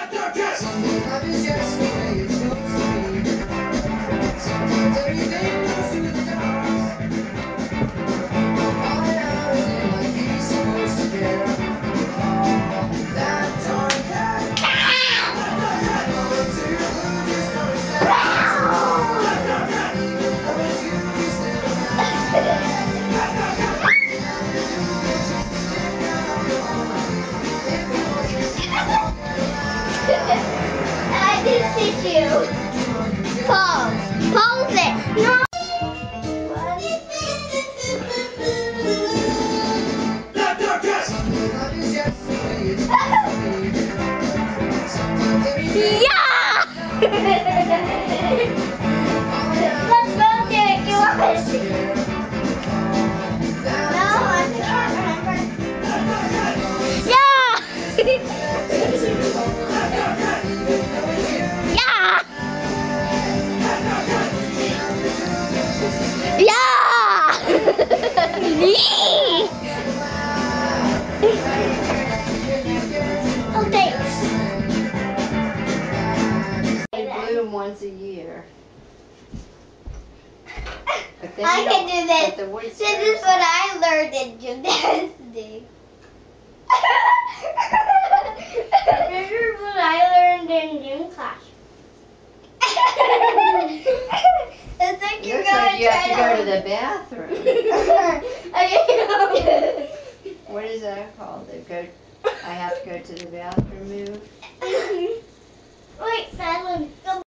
Love is just the way it's supposed to be. Sometimes everything goes to the dogs. All the hours in like he's supposed to get. That darn cat. Oh, to your blue, just coming back. Even though it's you, he's still I can see you. Pause. Pause it. No. Love is just the way it's supposed to be. Sometimes everything. Yeah. Let's go, Derek. You want to? No, I can't remember. Yeah. Oh, thanks. They bloom once a year. But then I you can don't- do this. but the wood This is what I learned in gymnastics. This is what I learned in gym class. It's like you're Looks going like you have to go to the the bathroom. bathroom. What is that called? I have to go to the bathroom move? Wait, Madeline, go